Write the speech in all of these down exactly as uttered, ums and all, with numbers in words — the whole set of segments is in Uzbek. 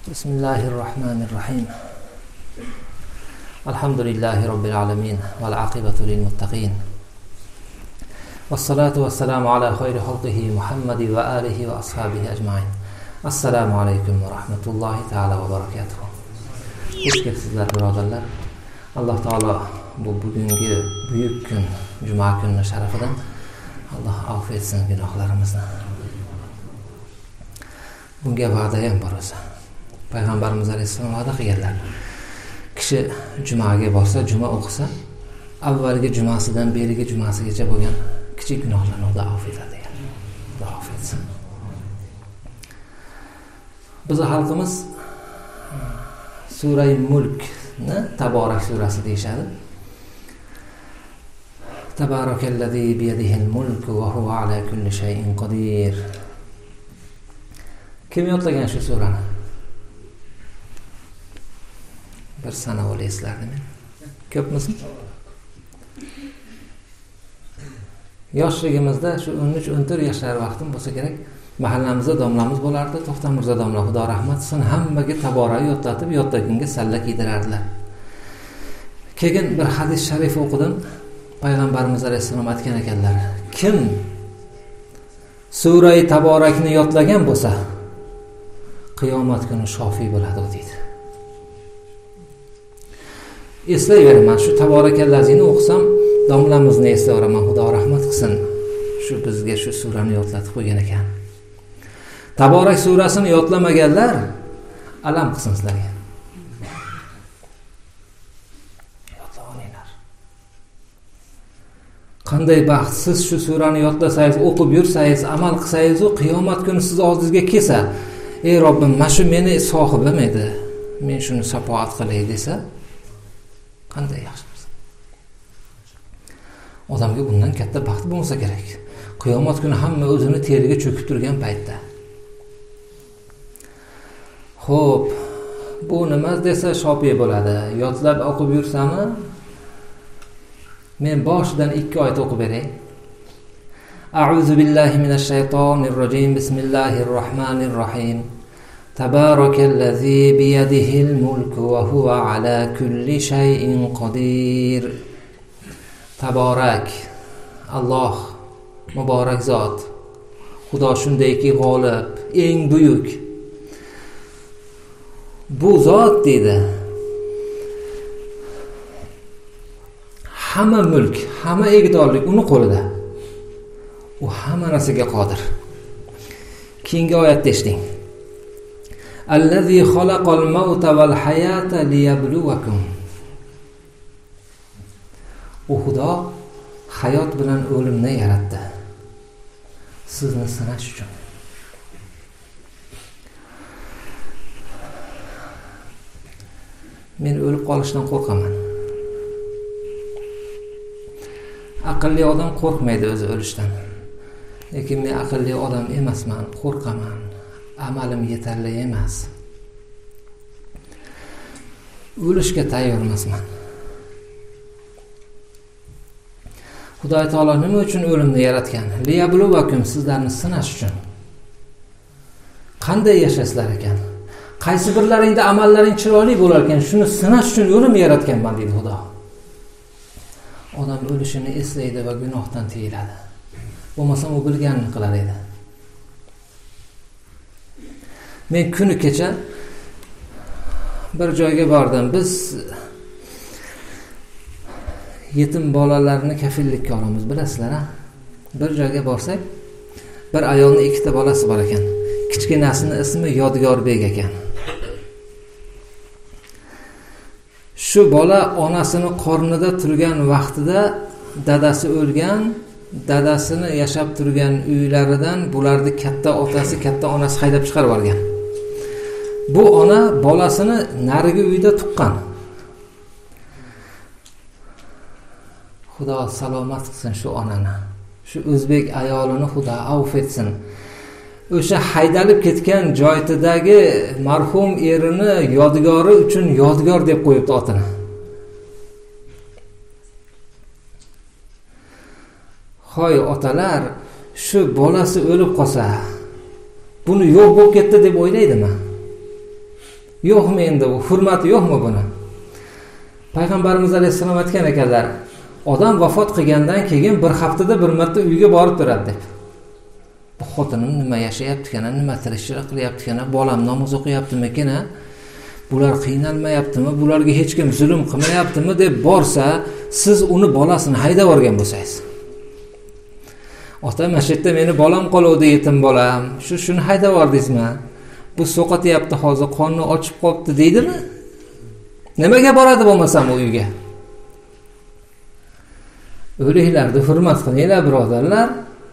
Bismillahirrahmanirrahim. Alhamdulillahi Rabbil alamin. Vel aqibatu lil muttaqin. Vessalatu vesselamu ala hayri halqihi Muhammedi ve alihi ve ashabihi ecmain. Assalamu aleykum ve rahmetullahi teala ve berekatuhu. Hoş geldinizler birodarlar. Allah Teala bu bugünkü büyük gün, Cuma gününün şerefinden Allah affetsin günahlarımızı. Bunga va'da ham bor o'zi. Payg'ambarimiz alayhissalom va'da qilganlar. Kishi jumaga borsa, juma o'qisa, avvalgi jumasidan berigi jumasigacha bo'lgan kichik gunohlarni Xudo afv etadi degan. Xudo afv etsin. Bizning xalqimiz Sura-i Mulkni Taborak surasi deyshadi. Tabarakallazi biyadihil mulku va huva ala kulli shay'in qodir. Kim yodlagan shu surani? Bir sana o'laysizlarmi? Ko'pmisiz? Yoshligimizda shu o'n uch o'n to'rt yoshlar vaqtim bo'lsa kerak, mahallamizda domlamiz bo'lardi, To'xtam Mirzo domla, Xudo rahmat qilsin, hammaga taborak yodlatib, yodlagunga salla kiydirardilar. Keyin bir hadis sharif o'qidim. Payg'ambarimiz alayhissalom aytgan ekanlar: kim Sura-i Taborakni yodlagan bo'lsa, qiyomat kuni shofiy bo'ladi deydi. Eslayveraman, shu taborakallazini o'qisam, domlamizni eslayveraman, Xudo rahmat qilsin. Shu bizga shu surani yodlatib qo'ygan ekan. Taborak surasini yodlamaganlar alam qilsin sizlarga. Yodlaganlar. Qanday baxtsiz shu surani yodlasangiz, o'qib yursangiz, amal qilsangiz, u qiyomat kuni siz oldingizga kelsa, ey Robbim, mana shu meni sohibim edi, men shuni shafoat qilay desa, qanday yaxshi bo'lsa. Odamga bundan katta baxt bo'lsa kerak. Qiyomat kuni hamma o'zini teriga cho'kib turgan paytda. Xo'p, bu nima desa shopiy bo'ladi. Yodlab o'qib yursami? Men boshidan ikki oyat o'qib beray. A'udhu billahi minash shaytonir rojim. Bismillahir rohmanir rohim. Tabarakallazi biyadihil mulku va huva ala kulli shay'in qodir. Taborak, Alloh muborak zot. Xudo shundayki g'olib, eng buyuk. Bu zot dedi, hamma mulk, hamma egdorlik uni qo'lida. U hamma narsaga qodir. Keyingi oyatda eshiting. Allazi xalaqal mauta val hayata liyabluwakum. U Xudo hayot bilan o'limni yaratdi. Sizni sinash uchun. Men o'lib qolishdan qo'rqaman. Aqlli odam qo'rqmaydi o'zi o'lishdan. Lekin men aqlli odam emasman, qo'rqaman. Amalim yetarli emas. O'lishga tayyor emasman. Xudo taolo nima uchun o'limni yaratgan? Liyabluwakum, sizlarni sinash uchun. Qanday yashasizlar ekan? Qaysi birlaringda amallaring chiroyli bo'lar ekan, shuni sinash uchun o'lim yaratganman deydi Xudo. Odam o'lishini eslaydi va gunohdan tiyiladi. Bo'lmasa u bilganini qilar edi. Men kuni kecha bir joyga bordim. Biz yetim bolalarni kafillikka olamiz, bilasizlar a? Bir joyga borsak, bir ayolning ikkita bolasi bor ekan. Kichkinasining ismi Yodgorbek ekan. Shu bola onasini qornida turgan vaqtida dadasi o'lgan, dadasini yashab turgan uylaridan bularni katta otasi, katta onasi haydab chiqarib yuborgan. Bu ona bolasini narigi uyda tuqqan. Xudo salomat qilsin shu onani. Shu o'zbek ayolini Xudo afv etsin. O'sha haydalib ketgan joyidagi marhum erini yodgori uchun yodgor deb qo'yibdi otini. Hoy otalar, shu bolasi o'lib qolsa, buni yo'q bo'lib ketdi deb o'ylaydimi? Yo'qmi endi bu hurmati yo'qmi buni? Payg'ambarimiz alayhisalom aytgan ekanlar, odam vafot qilgandan keyin bir haftada bir marta uyga borib turadi deb. Bu xotinim nima yashayapti-kana, nima tirikchilik qilyapti-kana, bolam namoz o'qiyaptimi-kana, bular qiynalmayaptimi, bularga hech kim zulm qilmayaptimi deb borsa, siz uni bolasini haydab yuborgan bo'lsangiz. Ota, masjidda meni bolam qoluvdi, yetim bolam. Shu shuni haydab yubordingizmi? Bu so'qatyapti, hozir qonni ochib qolibdi deydimi? Nimaga boradi bo'lmasam u uyga? O'liklarni hurmat qilinglar, birodarlar.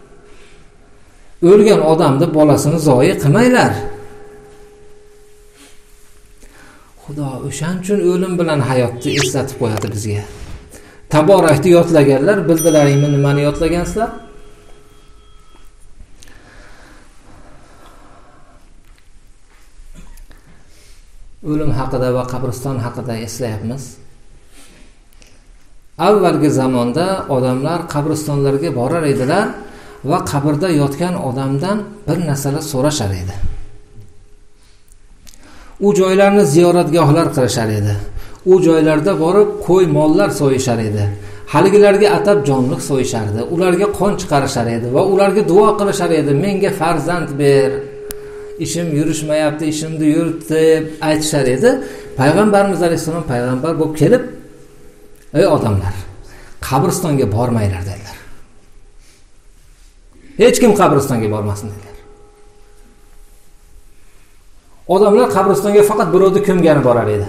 O'lgan odamni bolasini zoyi qilmanglar. Xudo o'shaning uchun o'lim bilan hayotni eslatib qo'yadi bizga. Taborakni yodlaganlar, bildilaringmi nimani yodlagansizlar? O'lim haqida va qabriston haqida eslayapmiz. Avvalgi zamonda odamlar qabristonlarga borar edilar va qabrda yotgan odamdan bir narsalar so'rashar edi. U joylarni ziyoratgohlar qilishar edi. U joylarda borib qo'y mollar so'yishar edi. Haligilarga atab jonliq so'yishardi. Ularga qon chiqarishar edi va ularga duo qilishar edi. Menga farzand ber. İşim yurishmayapti, ishimni yurit deb aytishar edi. Payg'ambarimiz alayhisalom payg'ambar bo'lib kelib, ey odamlar, qabristonga bormanglar dedilar. Hech kim qabristonga bormasin dedilar. Odamlar qabristonga faqat birovni ko'mgani borar edi.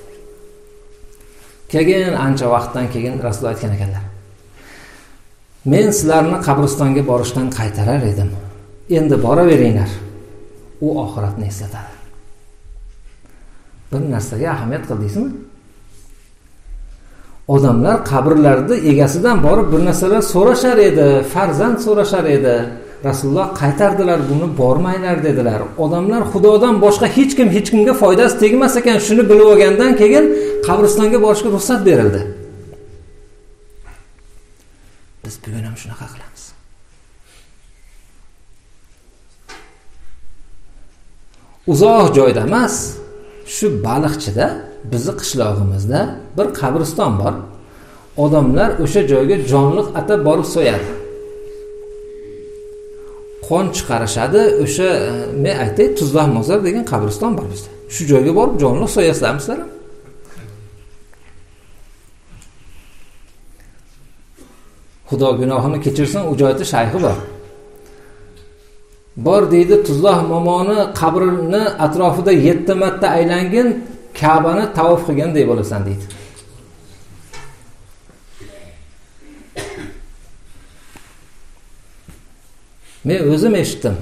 Keyin ancha vaqtdan keyin Rasul aytgan ekanlar. Men sizlarni qabristonga borishdan qaytarar edim. Endi boraveringlar. U oxiratni eslatadi. Bir narsaga ahamiyat qildingizmi? Odamlar qabrlarda egasidan borib bir narsalar so'rashar edi, farzand so'rashar edi. Rasululloh qaytardilar, buni bormanglar dedilar. Odamlar Xudodan boshqa hech kim hech kimga foydasi tegmas ekan, shuni bilib olgandan keyin qabristonga borishga ruxsat berildi. Biz bugun ham shunaqa qilamiz. Uzoq joyda emas, shu Baliqchida, bizi qishlog'imizda bir qabriston bor. Odamlar o'sha joyga jonliq atab borib so'yadi. Qon chiqarishadi. O'sha men aytay, Tuzloq mozor degan qabriston bor bizda. Shu joyga borib jonliq so'yasizlarmisizlar? Xudo gunohini kechirsin, u joyda shayxi bor. Bor deydi, Tuzloq momoni qabrini atrofida yetti marta aylangin, Ka'bani tavof qilgandek bo'lasan deydi. Men o'zim eshitdim.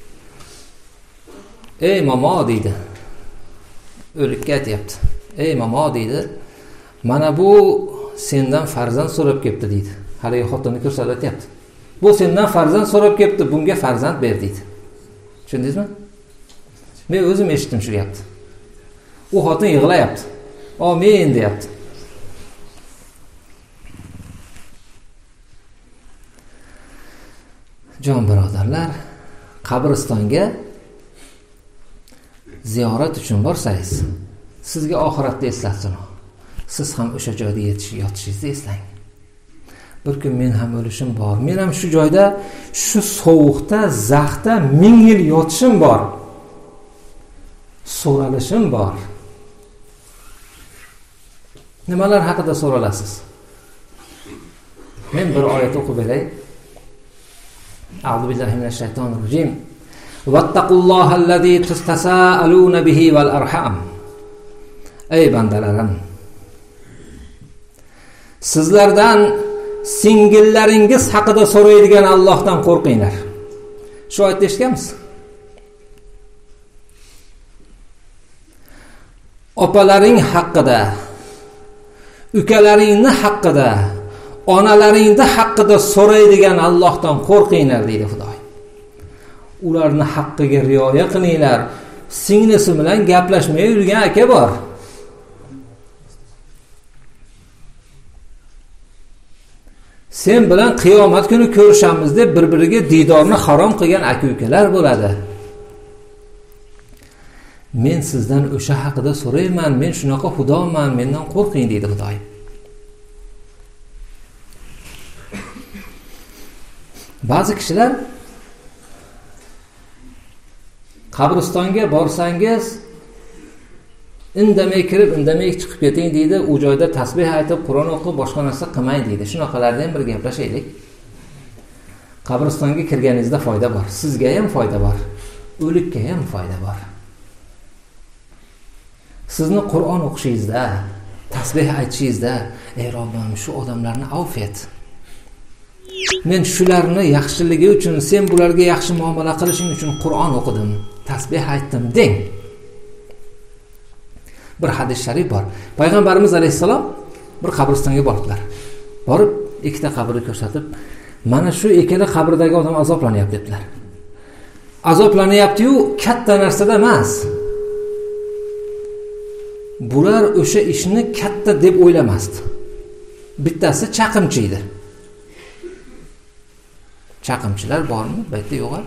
Ey momo deydi. O'likka aytyapti. Ey momo deydi. Mana bu sendan farzand so'rab kelibdi deydi. Haligi xotinni ko'rsatyapti. Bu sendan farzand so'rab kelibdi, bunga farzand ber deydi. Tushundingizmi? Men o'zim eshitdim shu gapni. U xotin yig'layapti. Amin deyapti. Jon birodarlar, qabristonga ziyorat uchun borsangiz, sizga oxiratda eslatsin. Siz ham o'sha joyda yotishingizni eslang. Bir kun men ham o'lishim bor. Men ham shu joyda, shu sovuqda, zaxda ming yil yotishim bor. So'ralishim bor. Nimalar haqida so'ralasiz? Men bir oyat o'qib beray. A'udhu billahi minash shaytonir rojim. Vattaqullohallazi tasaaluna bihi val arham. Ey bandalarim, sizlardan singillaringiz haqida so'raydigan Allohdan qo'rqinglar. Shu oyatni eshitganmiz? Opalaring haqida, ukalaringni haqida, onalaringni haqida so'raydigan Allohdan qo'rqinglar deydi Xudo. Ularni haqqiga rioya qilinglar. Singlisi bilan gaplashmay yurgan aka bor. Sen bilan qiyomat kuni ko'rishamiz deb bir-biriga didorni harom qilgan aka-ukalar bo'ladi. Men sizdan o'sha haqida so'rayman, men shunaqa xudoman, mendan qo'rqing deydi Xudoyim. Ba'zi kishilar qabristonga borsangiz indamay kirib, indamay chiqib keting deydi. U joyda tasbih aytib, Qur'on o'qib, boshqa narsa qilmang deydi. Shunaqalardan ham bir gaplashaylik. Qabristonga kirganingizda foyda bor, sizga ham foyda bor, o'likka ham foyda bor. Sizni Qur'on o'qishingizda, tasbih aytishingizda, ey Robbim, shu odamlarni avf et. Men shularni yaxshiligi uchun, sen bularga yaxshi muomala qilishing uchun Qur'on o'qidim, tasbih aytdim deng. Bir hadis sharif bor. Payg'ambarimiz alayhisalom bir qabristonga bordilar. Borib, ikkita qabrni ko'rsatib, mana shu ikkala qabrdagi odam azoblanyapti dedilar. Azoblanyapti-yu, katta narsada emas. Bular o'sha ishni katta deb o'ylamasdi. Bittasi chaqimchi edi. Chaqimchilar bormi? Bu yerda yo'q.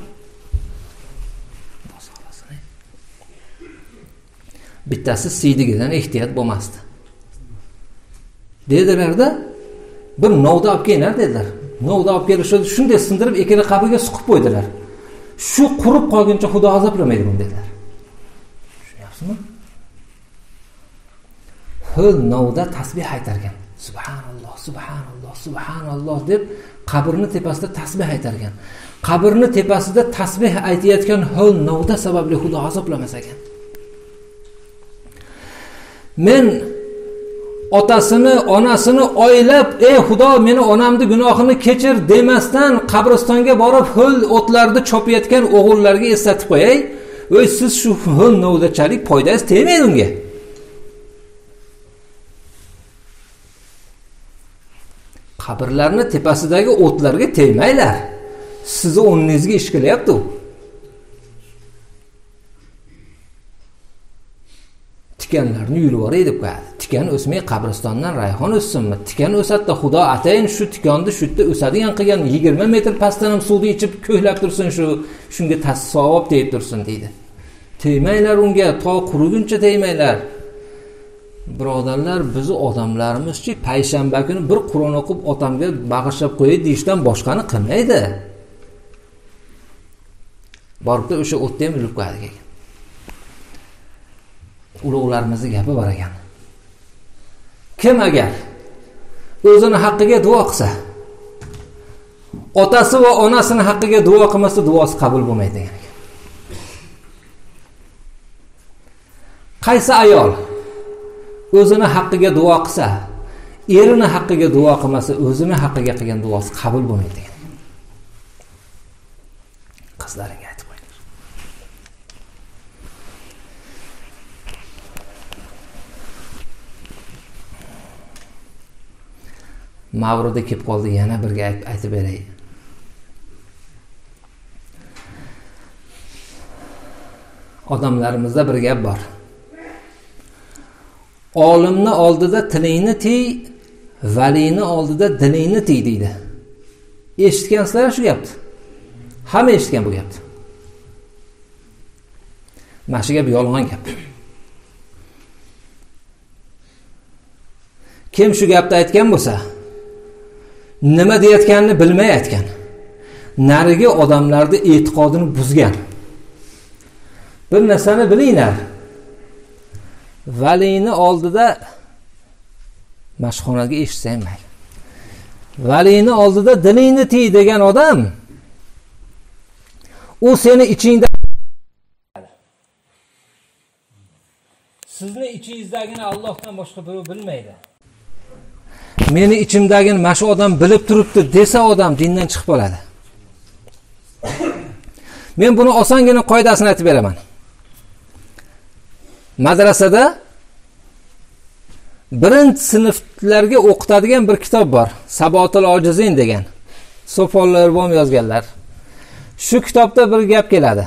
Bittasi siydigidan ehtiyot bo'lmasdi. Dedilarda, bir novda olib kelinglar dedilar. Novda olib kelishdi, shunday sindirib ikkala qabrga suqib qo'ydilar. Shu qurib qolguncha Xudo azoblamaydi buni dedilar. Tushunyapsizmi? Ho'l novda tasbih aytargan. Subhanalloh, subhanalloh, subhanalloh deb qabrni tepasida tasbih aytargan. Qabrni tepasida tasbih aytayotgan ho'l novda sababli Xudo azoblamas ekan. Men otasini, onasini oylab, ey Xudo, meni onamni gunohini kechir demasdan qabristonga borib ho'l o'tlarni chopayotgan o'g'illarga eslatib qo'yay. Voy, siz shu ho'l novdachalik foydasi tegmaydi unga. Qabrlarni tepasidagi o'tlarga tegmaylar. Sizni o'rningizga ish qilyapti u. Tikanlarni yulib yuboray deb qo'yadi. Tikan o'smay qabristondan rayhon o'ssinmi? Tikan o'satda Xudo atayin shu tikonni shu yerda o'sadigan qilgan yigirma metr pastdan ham suvni ichib ko'hlab tursin, shu shunga tasavvub deyib tursin deydi. Tegmaylar unga, to quriguncha tegmaylar. Birodarlar, bizni odamlarimizchi payshanba kuni bir Qur'on o'qib otamga bag'ishlab qo'yay deyishdan boshqani qilmaydi. Boribda o'sha o'tda ham yulib qo'yadi ekan. Ulug'larimizning gapi bor ekan. Kim agar o'zini haqqiga duo qilsa, otasi va onasini haqqiga duo qilmasa, duosi qabul bo'lmaydi degan ekan. Qaysi ayol o'zini haqqiga duo qilsa, erini haqqiga duo qilmasa, o'zini haqqiga qilgan duosi qabul bo'lmaydi degan. Qizlaringga aytib qo'yinglar. Mavrida kelib qoldi, yana birga aytib beray. Odamlarimizda bir gap bor. Olimni oldida tilingni tiy, valini oldida dilingni tiy deydi. Eshitgansizlar shu gapni. Hamma eshitgan bu gapni. Mana shu gap yolg'on gap. Kim shu gapni aytgan bo'lsa, nima deyotganini bilmay aytgan. Narigi odamlarning e'tiqodini buzgan. Bir narsani bilinglar. Valini oldida mashxonaga eshitsang mayli. Valini oldida dilingni tiy degan odam, u seni ichingda, sizni ichingizdagini Allohdan boshqa birov bilmaydi. Meni ichimdagini mana shu odam bilib turibdi desa, odam dindan chiqib qoladi. Men buni osongina qoidasini aytib beraman. Madrasada birinchi sinflarga o'qitadigan bir kitob bor. Sabotul ojizin degan. So'fonlar bom yozganlar. Shu kitobda bir gap keladi.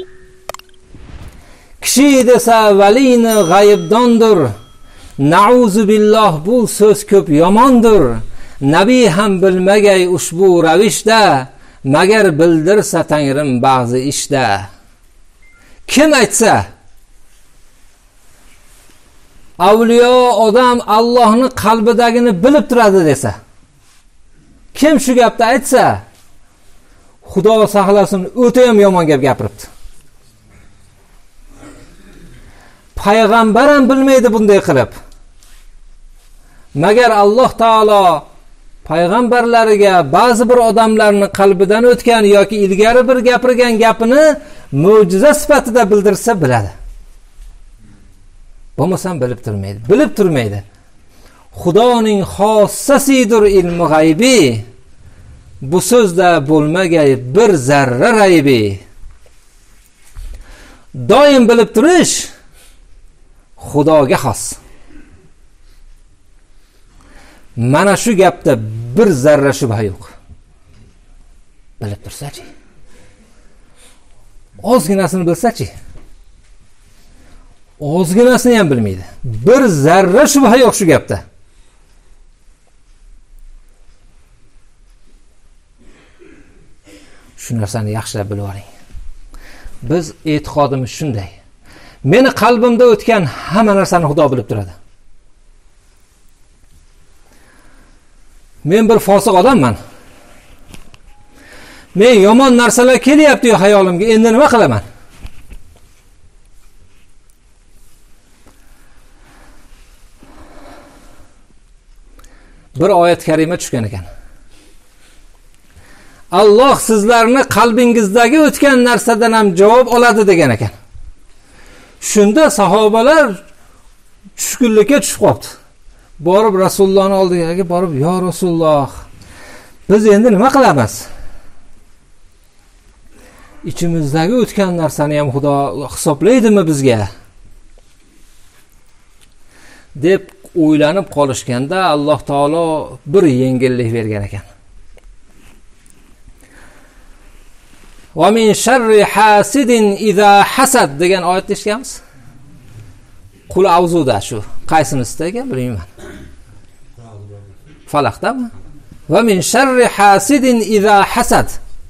Kishi desa valini g'ayibdondir. Nauzu billah, bu so'z ko'p yomondir. Nabiy ham bilmagay ushbu ravishda, magar bildirsa Tangrim ba'zi ishda. Kim aytsa avliyo odam Allohning qalbidagini bilib turadi desa, kim shu gapni aytsa, Xudo saqlasin, o'ta ham yomon gap gapiribdi. Payg'ambar ham bilmaydi bunday qilib. Magar Alloh taolo payg'ambarlariga ba'zi bir odamlarning qalbidan o'tgan yoki ilgari bir gapirgan gapini mo'jiza sifatida bildirsa biladi. Bo'lmasam bilib turmaydi. Bilib turmaydi. Xudoning xossasidir ilmi g'aybi. Bu so'zda bo'lmagay bir zarra raybi. Doim bilib turish Xudoga xos. Mana shu gapda bir zarra shubha yo'q. Bilib tursa-chi? Ozginasini bilsa-chi? Ozginasini ham bilmaydi. Bir zarra shubha yo'q shu gapda. Shu narsani yaxshilab bilib oling. Biz e'tiqodimiz shunday. Meni qalbimda o'tgan hamma narsani Xudo bilib turadi. Men bir fosiq odamman. Men yomon narsalar kelyapti hayolimga. Endi nima qilaman? Bir oyat karima tushgan ekan. Alloh sizlarni qalbingizdagi o'tgan narsadan ham javob oladi degan ekan. Shunda sahobalar tushkunlikka tushib qoldi. Borib Rasulullohning oldiga borib, "Ya Rasululloh, biz endi nima qilamiz? İchimizdagi o'tgan narsani ham Xudo hisoblaydimi bizga?" deb o'ylanib qolishganda Alloh taolo bir yengillik bergan ekan. "Va min sharri hasidin iza hasad" degan oyatni eshitganmiz. Qul avzuda shu. Qaysinisida ekan bilmayman. Falaqdami? "Va min sharri hasidin iza hasad."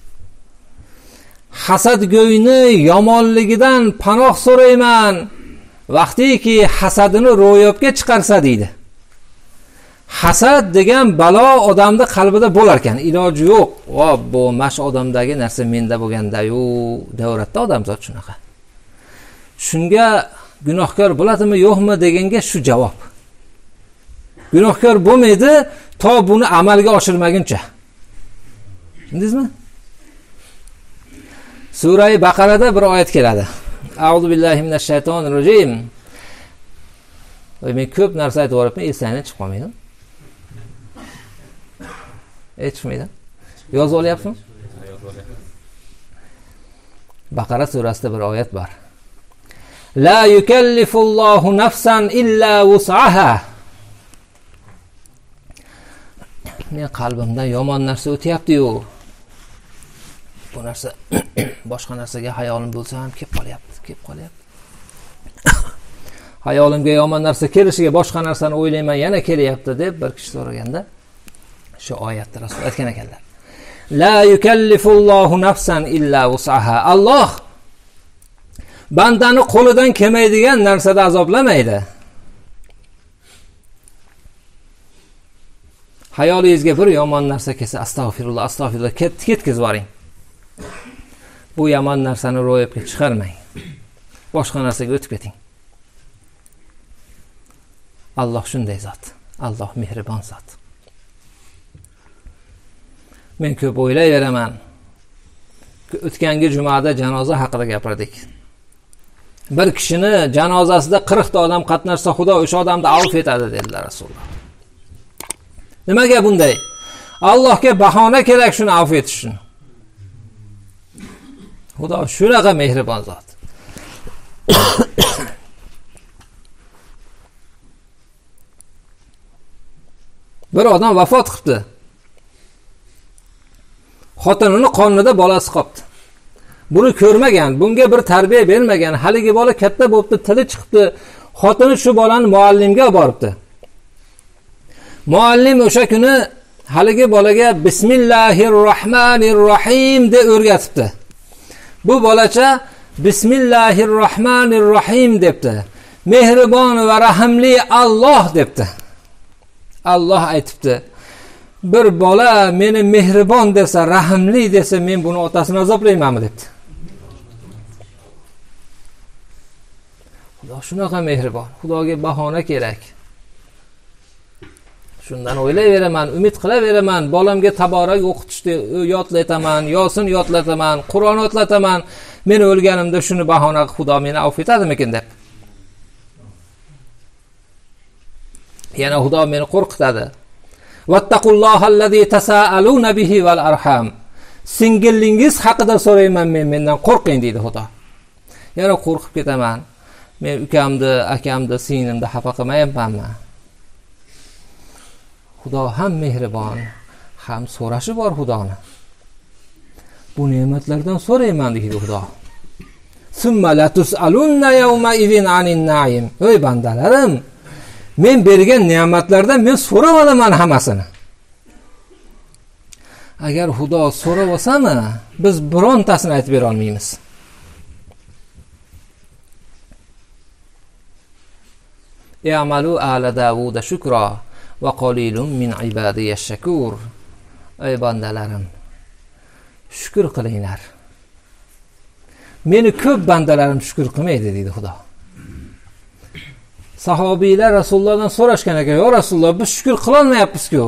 Hasadgo'yni yomonligidan panoh so'rayman, vaqtiki hasadini ro'yobga chiqarsa deydi. Hasad degan balo odamning qalbida bo'lar ekan, iloji yo'q. Va bu mash odamdagi narsa menda bo'lganda-yu, davratda odamzod shunaqa. Shunga gunohkor bo'ladimi, yo'qmi deganga shu javob. Gunohkor bo'lmaydi to buni amalga oshirmaguncha. Bildingizmi? Sura-i Baqarada bir oyat keladi. A'udhu billahi minash shaytonir rojim. Men ko'p narsa aytib o'ribman, esingizdan chiqib qolmaydi. Aytmaydi. Yozib olyapsizmi? Baqara surasida bir oyat bor. La yukallifullohu nafsan illa wus'aha. Men qalbimdan yomon narsa o'tyapti-yu. Bu narsa boshqa narsaga hayolim bo'lsa ham kelib qolyapti, kelib qolyapti. Hayolimga yomon narsa kelishiga boshqa narsani o'ylayman, yana kelyapti deb bir kishi so'raganda shu oyatda Rasul aytgan ekanlar. La yukallifullohu nafsan illa wus'aha. Alloh bandani qo'lidan kelmaydigan narsada azoblamaydi. Hayolingizga bir yomon narsa kelsa, astag'firulloh, astag'firulloh, ketkizib boring. Bu yomon narsani ro'yobga chiqarmang. Boshqa narsaga o'tib keting. Alloh shunday zot. Alloh mehribon zot. Men ko'p o'ylayveraman. O'tgangi jumada janoza haqida gapirdik. Bir kishini janozasida qirq ta odam qatnashsa, Xudo o'sha odamni avf etadi dedilar Rasululloh. Nimaga bunday? Allohga bahona kerak shuni avf etish uchun. Xudo shunaqa mehribon zot. Bir odam vafot qildi. Xotinini qornida bolasi qoldi. Buni ko'rmagan, bunga bir tarbiya bermagan, haligi bola katta bo'libdi, tili chiqibdi. Xotini shu bolani muallimga olib boribdi. Muallim o'sha kuni haligi bolaga Bismillahirrohmanirrohim deb o'rgatibdi. Bu bolacha Bismillahirrohmanirrohim debdi. mehribon va rahimli Alloh debdi. Alloh aytibdi. Bir bola meni mehribon desa, rahimli desa, men buni otasini azoblaymanmi debdi. Xudo shunaqa mehribon. Xudoga bahona kerak. Shundan o'ylayveraman, umid qilaveraman, bolamga taborak o'qitishni yodlataman, yosin yodlataman, Qur'on yodlataman. Men o'lganimda shuni bahona qilib Xudo meni avf etadimikin deb. Yana Xudo meni qo'rqitadi. Vattaqullohallazi tasaaluna bihi val arham. Singillingiz haqida so'rayman men, mendan qo'rqing deydi Xudo. Yana qo'rqib ketaman. Men ukamni, akamni, singlimni xafa qilmayapmanmi? Xudo ham mehribon, ham so'rashi bor Xudoni. Bu ne'matlardan so'rayman deydi Xudo. Summa la tusalunna yawma idin anin na'im. Ey bandalarim, men bergan ne'matlardan men so'rab olaman hammasini. Agar Xudo so'rab olsa-mi, biz birontasini aytib bera olmaymiz. Ya'malu ala Davud shukra va qalilun min ibadiyash shakur. Ey bandalarim, shukr qilinglar. Meni ko'p bandalarim shukr qilmaydi deydi Xudo. Sahobiylar Rasulullohdan so'rashgan ekan, "Yo Rasululloh, biz shukr qila olmayapmiz-ku."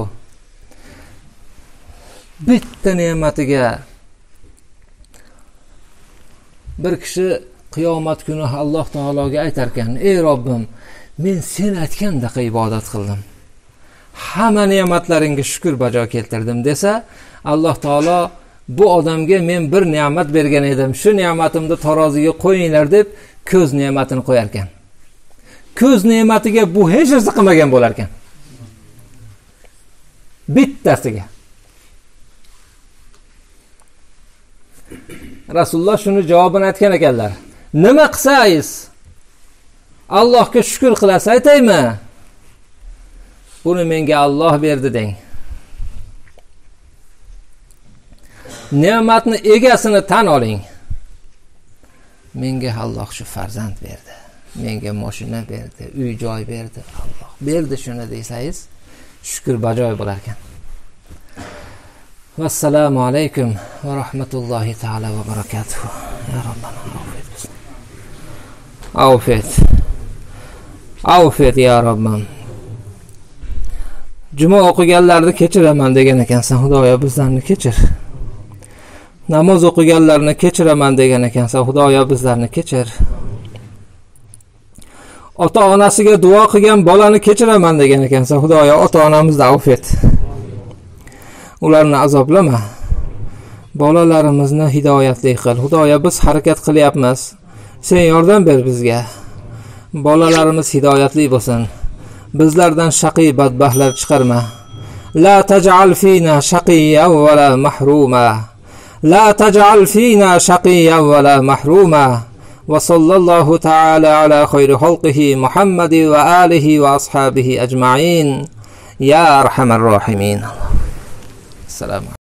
Bitta ne'matiga bir kishi qiyomat kuni Alloh taologa aytar ekan, "Ey Robbim, men sen aytgandek ibodat qildim. Hamma ne'matlaringga shukr bajo keltirdim" desa, Alloh taolo bu odamga men bir ne'mat bergan edim. Shu ne'matimni taroziga qo'yinglar deb ko'z ne'matini qo'yar ekan. Ko'z ne'matiga bu hech narsa qilmagan bo'lar ekan. Bittasiga. Rasululloh shuni javobini aytgan ekanlar. Nima qilsangiz Allohga shukr qilasiz aytaymi? Buni menga Alloh berdi deng. Ne'matni egasini tan oling. Menga Alloh shu farzand berdi. Menga mashina berdi, uy joy berdi. Alloh berdi shuni desangiz, shukr bajoy bo'lar ekan. Vassalomu alaykum va rahmatullohi taala va barakatuh. Ya Robbana afiyet. Afiyet ya Robbim. Juma o'qiganlarni kechiraman degan ekansan, Xudoyo bizlarni kechir. Namoz o'qiganlarni kechiraman degan ekansan, Xudoyo bizlarni kechir. Ota-onasiga duo qilgan bolani kechiraman degan ekansan, Xudoyo ota-onamizni avf et. Ularni azoblama. Bolalarimizni hidoyatli qil. Xudoyo biz harakat qilyapmiz. Sen yordam ber bizga. Bolalarimiz hidoyatli bo'lsin. Bizlardan shaqiy badbaxtlar chiqarma. La taj'al fina shaqiyyan va la mahruma. La taj'al fina shaqiyyan va la mahruma. Va sallallohu ta'ala ala khayri xalqihi Muhammadi va alihi va ashabihi ajma'in. Ya arhamar rohimin. Assalomu